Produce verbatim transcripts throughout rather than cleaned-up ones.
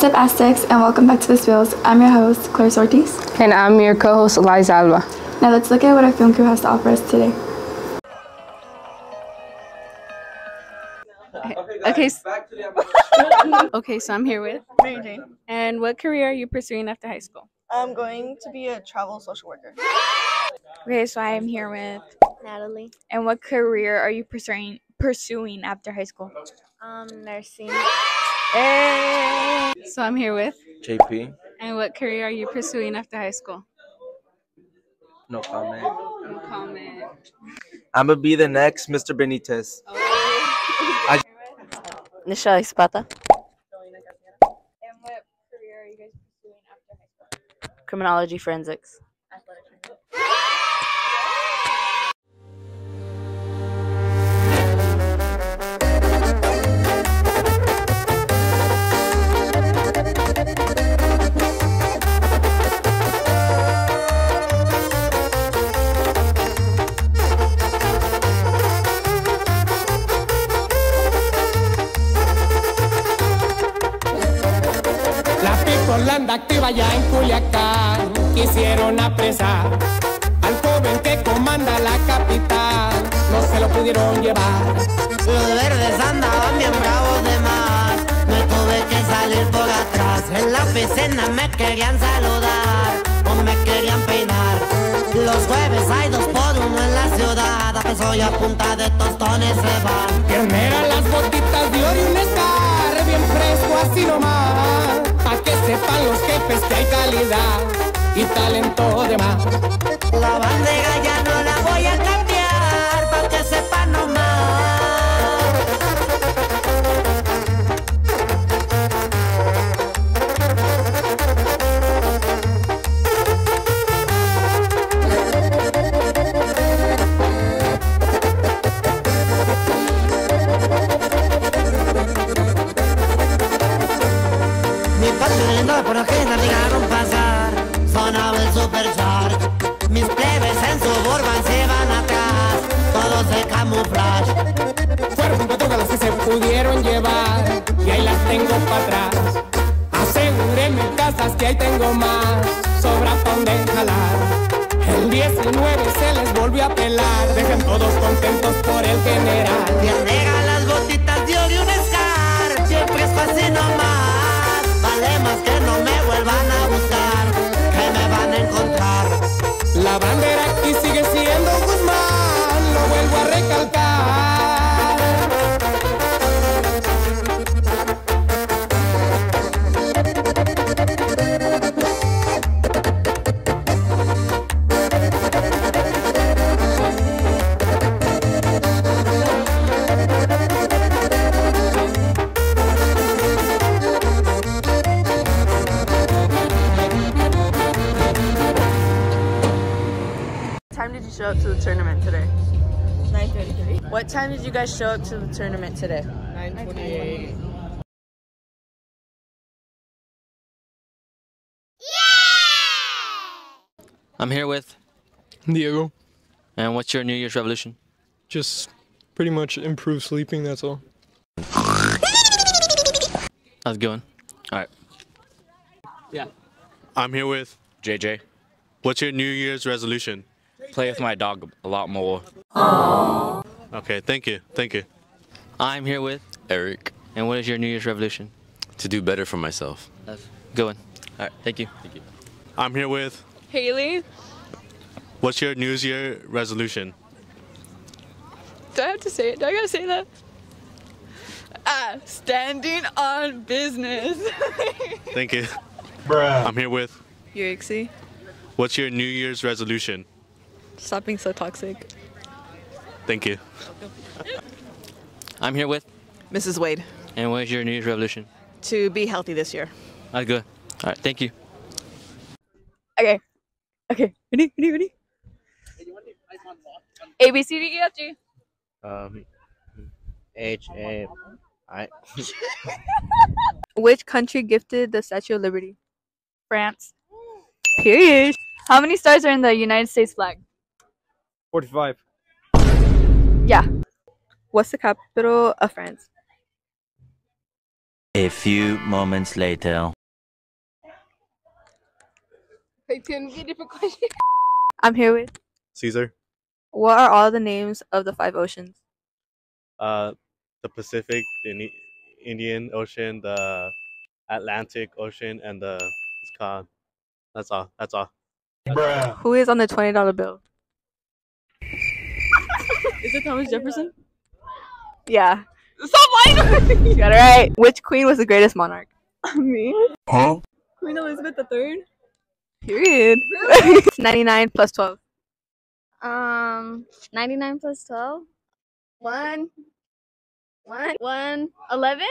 up, Aztecs, and welcome back to The Spills. I'm your host, Claire Ortiz. And I'm your co-host, Eliza Alba. Now let's look at what our film crew has to offer us today. Okay, okay, so I'm here with Mary Jane. And what career are you pursuing after high school? I'm going to be a travel social worker. Okay, so I am here with Natalie. And what career are you pursuing pursuing after high school? Um, nursing. Hey! So I'm here with J P. And what career are you pursuing after high school? No comment. No comment. I'm gonna be the next Mister Benitez. Oh. I Nisha Espata. And what career are you guys pursuing after high school? Criminology forensics. Anda activa ya en Culiacán, quisieron apresar al joven que comanda la capital, no se lo pudieron llevar. Los verdes andaban bien bravos de más, me tuve que salir por atrás. En la oficina me querían saludar o me querían peinar. Los jueves hay dos por uno en la ciudad, soy a punta de tostones se van. Piernera las botitas de oro y un estar bien fresco así nomás, pa' que sepan los jefes que hay calidad y talento de más. La bandera ya no la voy a cambiar, pa' que sepan nomás. Por aquí me dejaron pasar, sonaba el supercharge. Mis plebes en Suburban se van atrás, todos de camuflaje. Fueron cuatro galas que se pudieron llevar y ahí las tengo para atrás. Asegúrenme casas que ahí tengo más, sobra pa' donde jalar. El diecinueve se les volvió a pelar, dejen todos contentos por el general. Piernera las botitas de oro y un escar, siempre es fácil nomás. Vale más que no me vuelvan a buscar, que me van a encontrar. La bandera aquí sigue siendo Guzmán, lo vuelvo a recalcar. Show up to the tournament today? nine thirty-three. What time did you guys show up to the tournament today? nine twenty-eight. I'm here with Diego. And what's your New Year's resolution? Just pretty much improve sleeping, that's all. How's it going? All right. Yeah. I'm here with J J. What's your New Year's resolution? Play with my dog a lot more. Aww. Okay, thank you, thank you. I'm here with Eric. And what is your New Year's resolution? To do better for myself. That's good one. All right, thank you. Thank you. I'm here with Haley. What's your New Year's resolution? Do I have to say it? Do I gotta say that? Ah, standing on business. Thank you. Bruh. I'm here with Yurixie. What's your New Year's resolution? Stop being so toxic. Thank you. I'm here with Missus Wade. And what is your New Year's resolution? To be healthy this year. That's good. All right, thank you. Okay. Okay. Ready? Ready? Ready? A B C D E F G. Um, H A I. Which country gifted the Statue of Liberty? France. Period. How many stars are in the United States flag? forty-five. Yeah. What's the capital of France? A few moments later. Wait, can be a different question? I'm here with. Caesar. What are all the names of the five oceans? Uh, the Pacific, the Indi- Indian Ocean, the Atlantic Ocean, and the it's called. That's all. That's all. Who is on the twenty dollar bill? Is it Thomas Jefferson? Yeah. Stop lying! You got it right. Which queen was the greatest monarch? Me? Huh? Queen Elizabeth the Third. Period. ninety-nine plus twelve. Um, ninety-nine plus twelve. One. One. One. Eleven.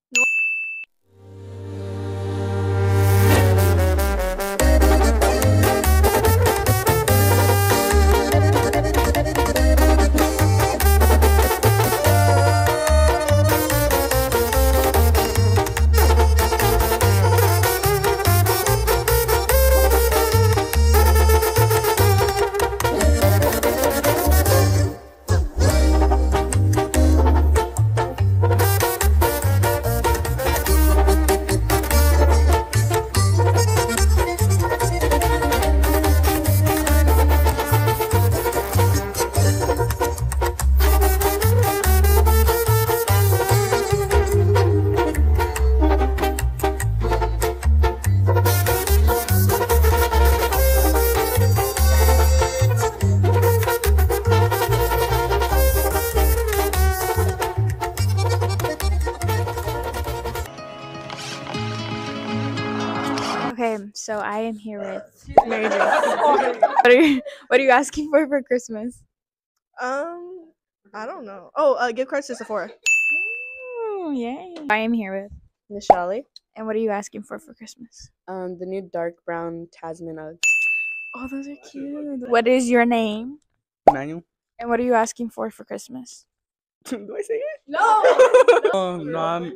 Okay, so I am here with Mary Jo. What are you What are you asking for for Christmas? Um, I don't know. Oh, uh, gift cards to Sephora. Oh, yay! I am here with Nishali. And what are you asking for for Christmas? Um, the new dark brown Tasman Uggs. Oh, those are cute. What is your name? Manuel. And what are you asking for for Christmas? Do I say it? No. Oh no, I'm.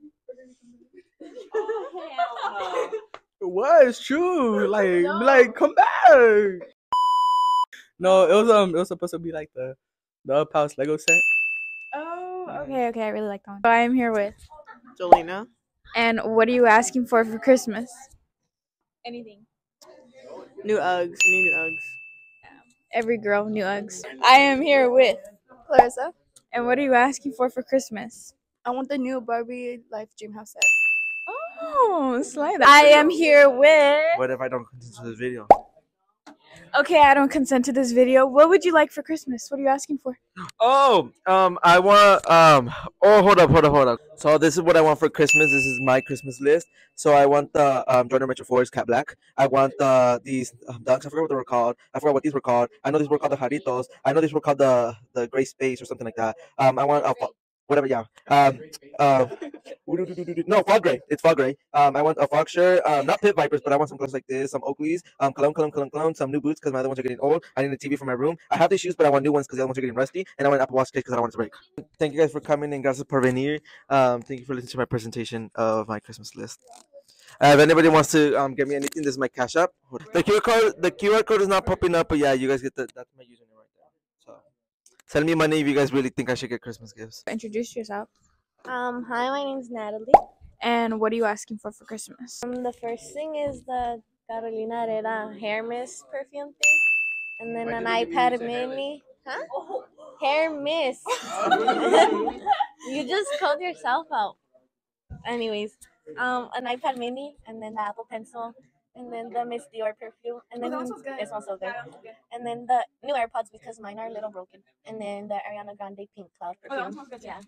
It was true. Like, like, come back. No, it was um, it was supposed to be like the, the Up House Lego set. Oh, okay, okay. I really like that one. So I am here with Jolena. And what are you asking for for Christmas? Anything. New Uggs. New Uggs. Every girl, new Uggs. I am here with Clarissa. And what are you asking for for Christmas? I want the new Barbie Life Dream House set. Oh, slide that. I am here with. What if I don't consent to this video? Okay, I don't consent to this video. What would you like for Christmas? What are you asking for? Oh, um, I want, um, oh, hold up, hold up, hold up. So this is what I want for Christmas. This is my Christmas list. So I want the um, Jordan Metro Forest Cat Black. I want the these um, ducks. I forgot what they were called. I forgot what these were called. I know these were called the Jaritos. I know these were called the the Gray Space or something like that. Um, I want a fo- whatever, yeah. Um, uh, no, fog gray. It's fog gray. Um, I want a fog shirt. Um, not Pit Vipers, but I want some clothes like this, some Oakleys, um, cologne, cologne, cologne, cologne, some new boots because my other ones are getting old. I need a T V for my room. I have these shoes, but I want new ones because the other ones are getting rusty. And I want an Apple Watch case because I don't want it to break. Thank you guys for coming and gracias por venir. Um, thank you for listening to my presentation of my Christmas list. Uh, if anybody wants to um get me anything, this is my Cash App. The Q R code, the Q R code is not popping up, but yeah, you guys get the that's my username right there. So send me money if you guys really think I should get Christmas gifts. Introduce yourself. Um, hi, my name's Natalie. And what are you asking for for Christmas? Um, the first thing is the Carolina Herrera hair mist perfume thing, and then an iPad Mini. Huh? Hair mist. You just called yourself out. Anyways, um, an iPad Mini, and then the Apple Pencil, and then the Miss Dior perfume, and then it smells so good. And then the new AirPods because mine are a little broken, and then the Ariana Grande Pink Cloud perfume. Yeah.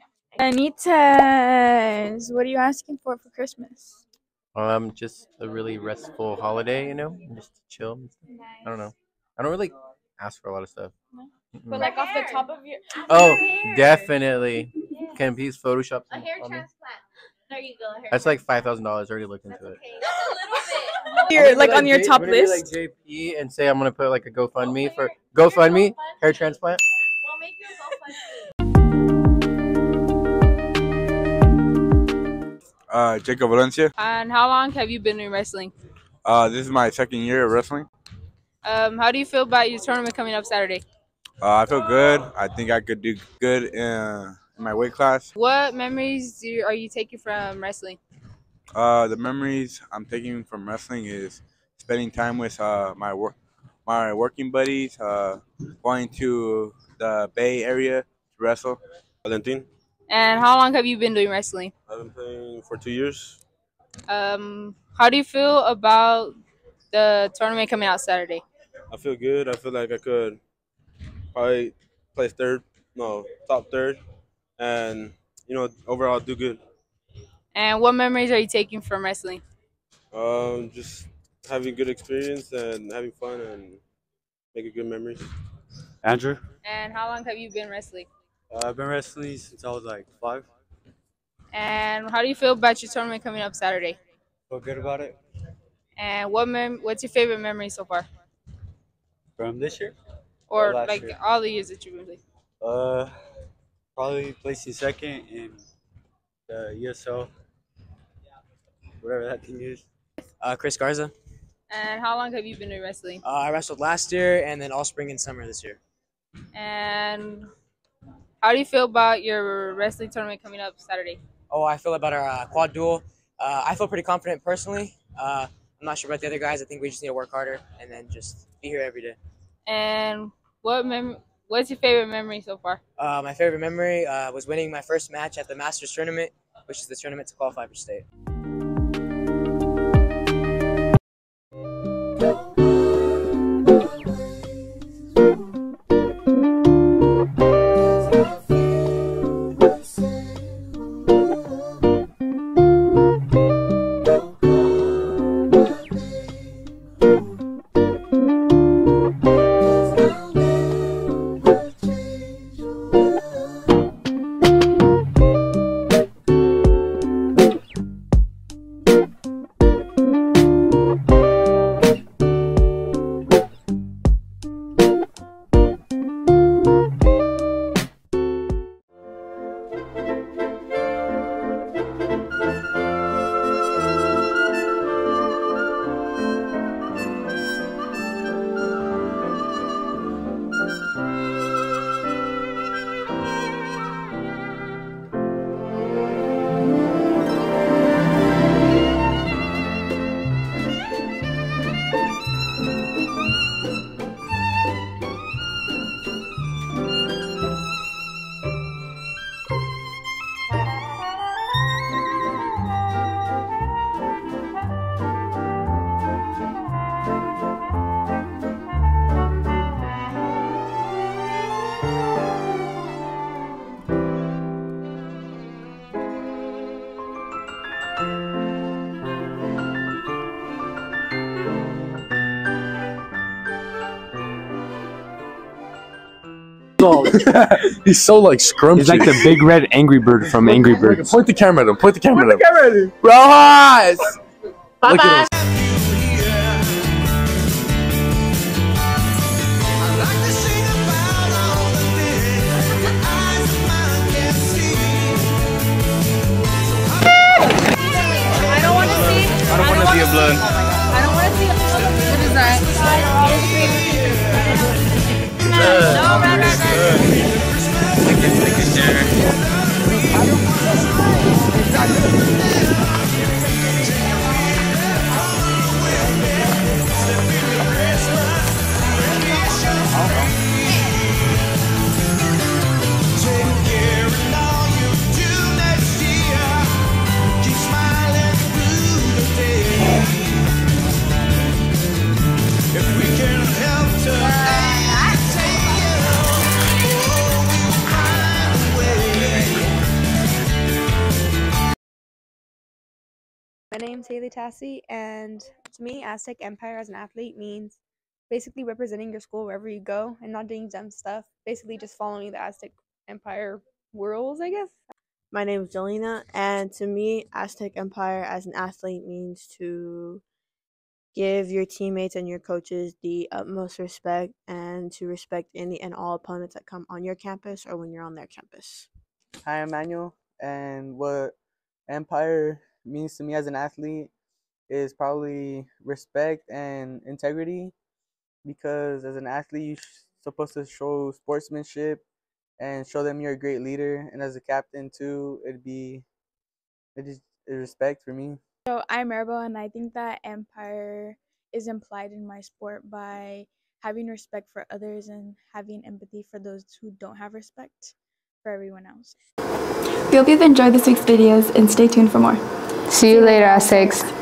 Anitas, what are you asking for for Christmas? Um, just a really restful holiday, you know, just to chill. I don't know. I don't really ask for a lot of stuff. But like off the top of your. Oh, definitely. Can please Photoshop A some hair on me? transplant. There you go. Hair That's like five thousand dollars. Already looked into it. Okay, that's a little bit. You're like on your J- top I'm gonna be list. like J P and say I'm gonna put like a GoFundMe for GoFundMe hair transplant. We'll make you a GoFundMe. Uh, Jacob Valencia. And how long have you been in wrestling? Uh, this is my second year of wrestling. Um, how do you feel about your tournament coming up Saturday? Uh, I feel good. I think I could do good in, in my weight class. What memories do you, are you taking from wrestling? Uh, the memories I'm taking from wrestling is spending time with uh, my work, my working buddies, uh, going to the Bay Area to wrestle. Valentin. And how long have you been doing wrestling? I've been playing for two years. Um, how do you feel about the tournament coming out Saturday? I feel good. I feel like I could probably place third, no, top third, and you know, overall do good. And what memories are you taking from wrestling? Um, just having good experience and having fun and making good memories. Andrew. And how long have you been wrestling? Uh, I've been wrestling since I was like five. And how do you feel about your tournament coming up Saturday? Feel good about it. And what mem- what's your favorite memory so far? From this year? Or last like year? all the years that you've been playing? Uh, probably placing second in the U S L, whatever that thing is. Uh, Chris Garza. And how long have you been doing wrestling? Uh, I wrestled last year and then all spring and summer this year. And how do you feel about your wrestling tournament coming up Saturday? Oh, I feel about our uh, quad duel. Uh, I feel pretty confident personally. Uh, I'm not sure about the other guys. I think we just need to work harder and then just be here every day. And what mem- what's your favorite memory so far? Uh, my favorite memory uh, was winning my first match at the Masters tournament, which is the tournament to qualify for state. He's so like scrumptious. He's like the big red Angry Bird from Angry Birds. Point the camera at him. Point the camera Point the at him. camera at him. Rojas! Bye Look bye. at him. I don't want to see. I don't want to see a blood. I don't want to see. What is that? No, right, right, right. Like it's like a share. My name's Haley Tassie, and to me, Aztec Empire as an athlete means basically representing your school wherever you go and not doing dumb stuff. Basically, just following the Aztec Empire rules, I guess. My name is Jolena, and to me, Aztec Empire as an athlete means to give your teammates and your coaches the utmost respect and to respect any and all opponents that come on your campus or when you're on their campus. Hi, I'm Manuel, and what Empire means to me as an athlete is probably respect and integrity, because as an athlete you're supposed to show sportsmanship and show them you're a great leader. And as a captain too, it'd be it is respect for me. So I'm Maribel, and I think that empire is implied in my sport by having respect for others and having empathy for those who don't have respect for everyone else. We hope you've enjoyed this week's videos and stay tuned for more. See you later, Aztecs.